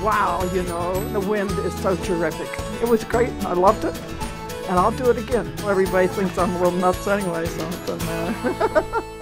wow, you know, the wind is so terrific. It was great. I loved it. And I'll do it again. Well, everybody thinks I'm a little nuts anyway, so it doesn't matter.